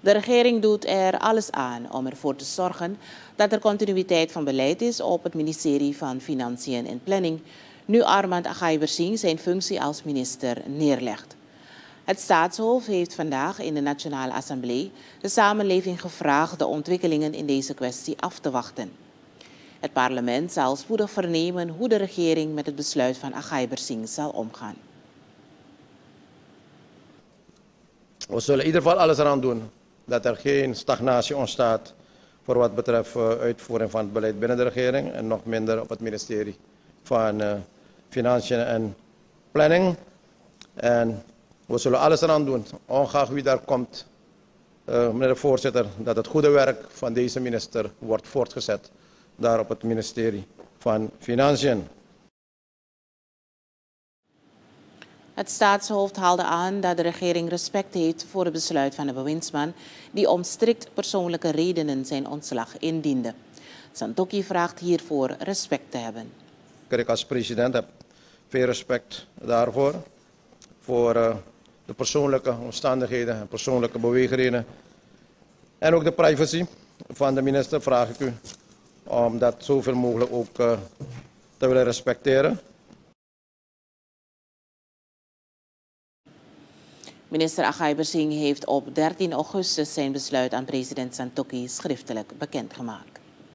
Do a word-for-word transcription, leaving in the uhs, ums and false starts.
De regering doet er alles aan om ervoor te zorgen dat er continuïteit van beleid is op het ministerie van Financiën en Planning, nu Armand Agay-Bersing zijn functie als minister neerlegt. Het staatshoofd heeft vandaag in de Nationale Assemblée de samenleving gevraagd de ontwikkelingen in deze kwestie af te wachten. Het parlement zal spoedig vernemen hoe de regering met het besluit van Agay-Bersing zal omgaan. We zullen in ieder geval alles eraan doen dat er geen stagnatie ontstaat voor wat betreft uh, uitvoering van het beleid binnen de regering en nog minder op het ministerie van uh, Financiën en Planning. En we zullen alles eraan doen, ongeacht wie daar komt, uh, meneer de voorzitter, dat het goede werk van deze minister wordt voortgezet daar op het ministerie van Financiën. Het staatshoofd haalde aan dat de regering respect heeft voor het besluit van de bewindsman die om strikt persoonlijke redenen zijn ontslag indiende. Santokhi vraagt hiervoor respect te hebben. Ik als president heb veel respect daarvoor, voor uh, de persoonlijke omstandigheden en persoonlijke beweegredenen. En ook de privacy van de minister vraag ik u om dat zoveel mogelijk ook uh, te willen respecteren. Minister Agay-Bersing heeft op dertien augustus zijn besluit aan president Santokhi schriftelijk bekendgemaakt.